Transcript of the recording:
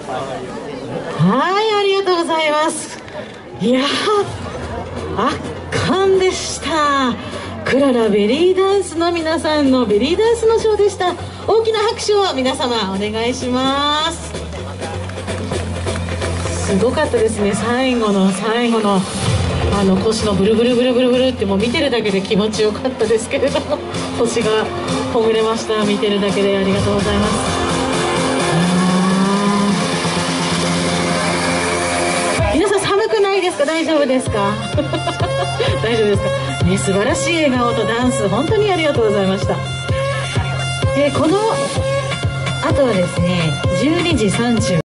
はい、ありがとうございます。いやー、圧巻でした。クララベリーダンスの皆さんのベリーダンスのショーでした。大きな拍手を皆様お願いします。すごかったですね。最後の腰のブルブルブルブルブルって、もう見てるだけで気持ちよかったですけれども、腰がほぐれました。見てるだけで。ありがとうございます。皆さん寒くないですか？大丈夫ですか？大丈夫ですかね。素晴らしい笑顔とダンス、本当にありがとうございました。この後はですね、12時30